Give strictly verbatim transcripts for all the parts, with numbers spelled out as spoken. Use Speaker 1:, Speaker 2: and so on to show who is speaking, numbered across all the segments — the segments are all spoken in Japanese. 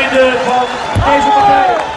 Speaker 1: leader from Asia Pacific.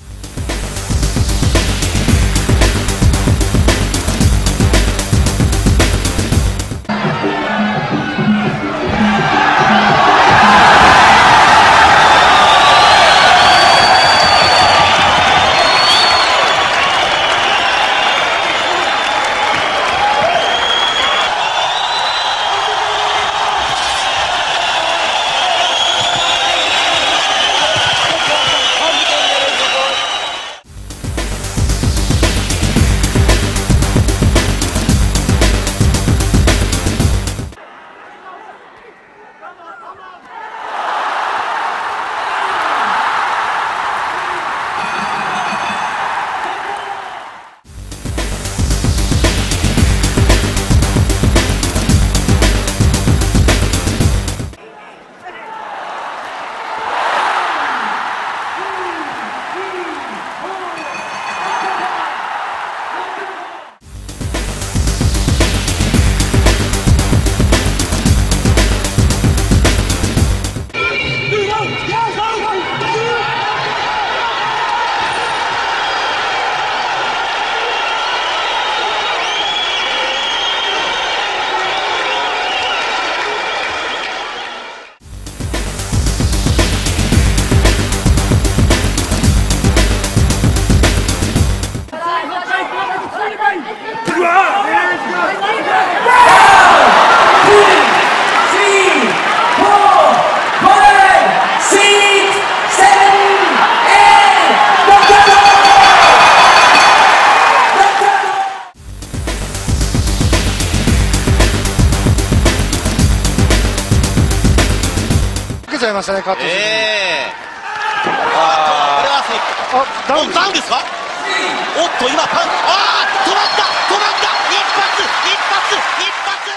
Speaker 2: ちゃいましたね、カット選手。
Speaker 3: えー、あこれはダウンダウンですか。おっと今パン、ああ止まった止まった一発一発一発。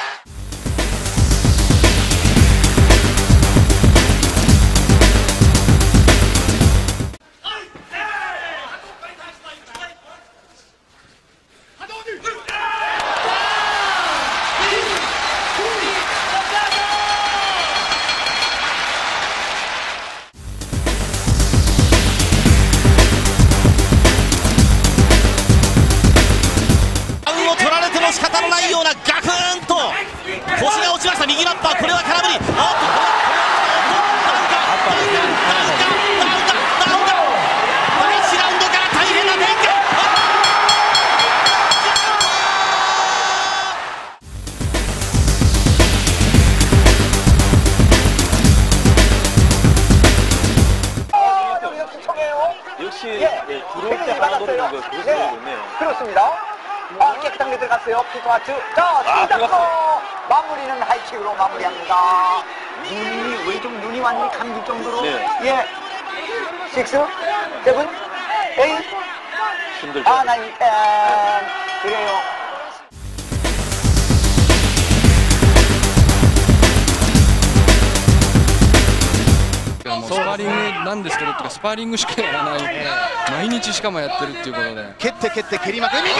Speaker 3: 仕方のないようなガクーンと腰が落ちました右ラッパー。これは空振り。おっとダウンかダウンかダウンかダウンかダウンかだいちラウンドから大変な展開。
Speaker 4: 역시 들어올 때 하는 거를 그렇습니다. 아, 깨끗하게 들어갔어요. 피트와츠. 자, 진작도 마무리는 하이킥으로 마무리합니다. 눈이, 왼쪽 눈이 완전히 감길 정도로. 네. 예. 식스, 세븐, 에잇. 힘들죠. 아, 나인, 텐. 그래요.
Speaker 5: スパーリングなんですけど、スパーリングしかやらない、毎日しかもやってるっていうことで、
Speaker 3: 蹴って蹴って蹴りまくる。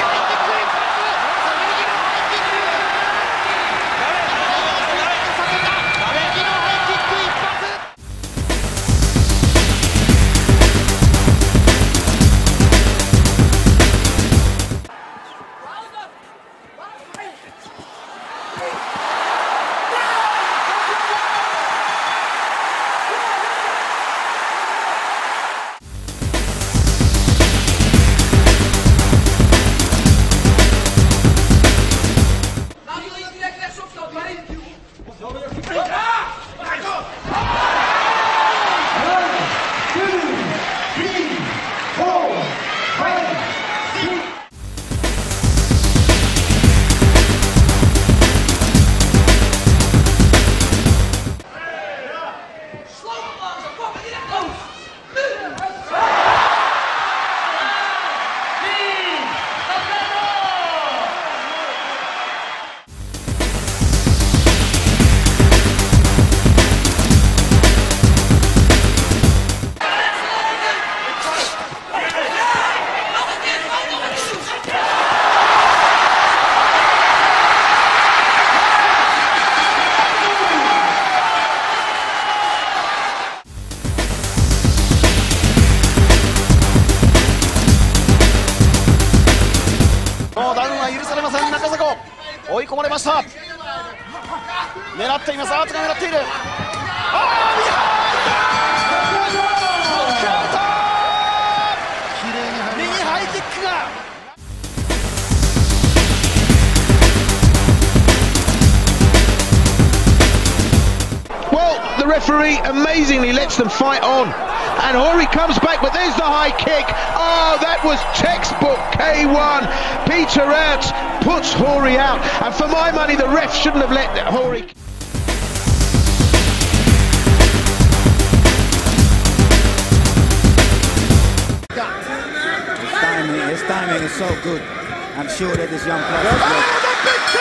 Speaker 3: 狙っています。アーツが狙っている。ああ、右ハイキックが。
Speaker 2: Well, the referee amazingly lets them fight on. And Hori comes back, but there's the high kick. Oh, that was textbook K one. Peter Ertz puts Hori out. And for my money, the ref shouldn't have let Hori...
Speaker 6: His timing, his timing is so good. I'm sure that this young player...